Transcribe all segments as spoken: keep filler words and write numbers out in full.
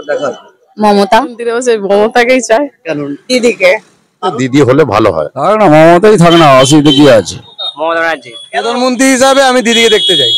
দেখার মমতা মন্দিরে বসে মমতাকেই চাই। কেন? দিদিকে। দিদি হলে ভালো হয়। থাক না, মমতাই থাক না, অসুবিধা কি আছে? মমতা ব্যানার্জি প্রধানমন্ত্রী হিসাবে আমি দিদিকে দেখতে চাই।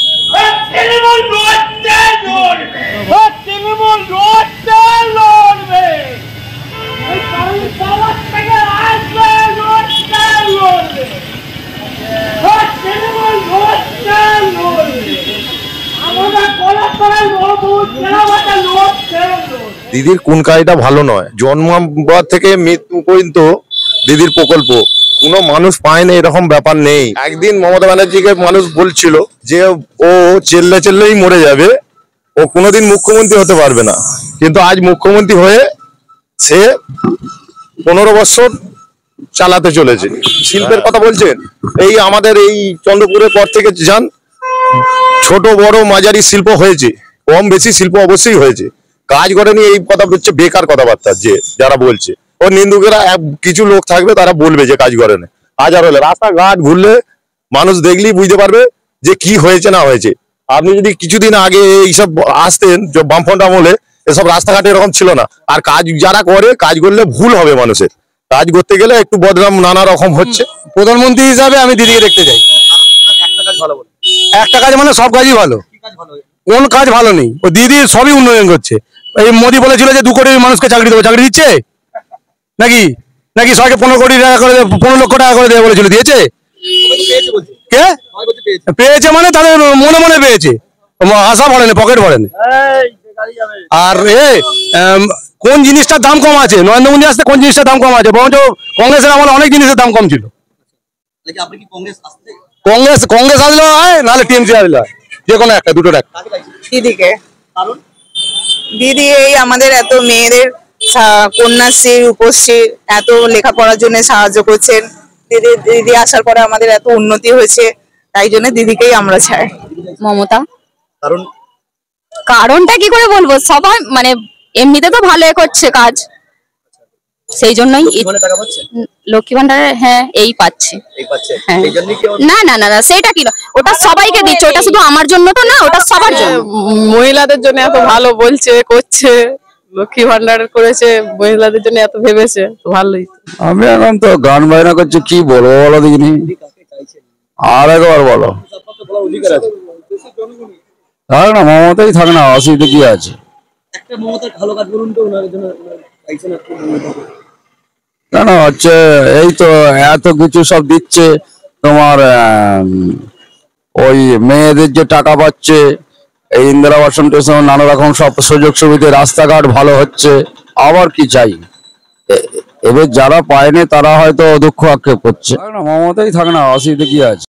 দিদির কোন কাজটা ভালো নয়, জন্মাবার থেকে মৃত্যু পর্যন্ত দিদির প্রকল্প কোনো মানুষ পায় না, এরকম ব্যাপার নেই। একদিন মমতা ব্যানার্জিকে মানুষ বলছিল যে ও চেল্লে চেল্লেই মরে যাবে, ও কোনোদিন মুখ্যমন্ত্রী হতে পারবে না, কিন্তু আজ মুখ্যমন্ত্রী হয়ে সে পনেরো বছর চালাতে চলেছে। শিল্পের কথা বলছেন, এই আমাদের এই চন্দ্রপুরের পর থেকে যান, ছোট বড় মাঝারি শিল্প হয়েছে, কম বেশি শিল্প অবশ্যই হয়েছে, কাজ করেনি এই কথা হচ্ছে বেকার কথাবার্তা। যে যারা বলছে ও নিন্দুকেরা কিছু লোক থাকবে, তারা বলবে যে কাজ করে না। আজ আর হলে রাস্তাঘাট ঘুরলে মানুষ দেখলেই বুঝতে পারবে যে কি হয়েছে না হয়েছে। আপনি যদি কিছুদিন আগে এইসব আসতেন বামফ্রন্ট আমলে, এসব রাস্তাঘাট এরকম ছিল না। আর কাজ যারা করে, কাজ করলে ভুল হবে মানুষের, কাজ করতে গেলে একটু বদনাম নানা রকম হচ্ছে। প্রধানমন্ত্রী হিসাবে আমি দিদিকে দেখতে চাই। একটা কাজ মানে সব কাজই ভালো, কোন কাজ ভালো নেই? ও দিদি সবই উন্নয়ন করছে। এই মোদি বলেছিল যে দু কোটি মানুষকে চাকরি দেবো, চাকরি দিচ্ছে নাকি? নাকি সবাইকে পনেরো কোটি টাকা করে পনেরো লক্ষ টাকা করে দেবে বলেছিল, দিয়েছে? কে পেয়েছে? মানে তাদের মনে মনে পেয়েছে, আশা ভরেনি, পকেট ভরেনি। আর এ কোন জিনিসটার দাম কম আছে? নরেন্দ্র মোদী আসতে কোন জিনিসটার দাম কম আছে? বরঞ্চ কংগ্রেসের আমলে অনেক জিনিসের দাম কম ছিল। কংগ্রেস কংগ্রেস আসলেও হয়, নাহলে টিএমসি আসলে হয়, যে কোনো একটা, দুটোর একটা। দিদিকে। দিদি এই আমাদের এত মেয়েদের কন্যাশ্রী রূপশ্রী এত লেখাপড়ার জন্য সাহায্য করছেন। দিদি দিদি আসার পরে আমাদের এত উন্নতি হয়েছে, তাই জন্য দিদিকেই আমরা চাই। মমতা। কারণ কারণটা কি করে বলবো, সবাই মানে এমনিতে তো ভালো করছে কাজ, সেই জন্যই। লক্ষ্মী ভান্ডারে হ্যাঁ এই পাচ্ছে। না না না সেটা কি, ওটা সবাইকে দিচ্ছে, ওটা শুধু আমার জন্য তো না, ওটা সবার জন্য। মহিলাদের জন্য এত ভালো বলছে, করছে, লক্ষ্মী ভান্ডার করেছে, মহিলাদের জন্য এত ভেবেছে, ভালোই। আমি এখন তো গান বাজনা করছি, কি বলবো বলো দেখিনি, আর একবার বলো। থাক না, মমতাই থাক না, অসুবিধা কি আছে? কেন হচ্ছে, এই তো এত কিছু সব দিচ্ছে তোমার, ওই মেয়েদের যে টাকা পাচ্ছে, এই ইন্দিরা আবাস টেশন, নানা রকম সব সুযোগ সুবিধা, রাস্তাঘাট ভালো হচ্ছে, আবার কি চাই? এবার যারা পায়নি তারা হয়তো দুঃখ আক্ষেপ করছে। মমতাই থাক না, অসুবিধা কি আছে?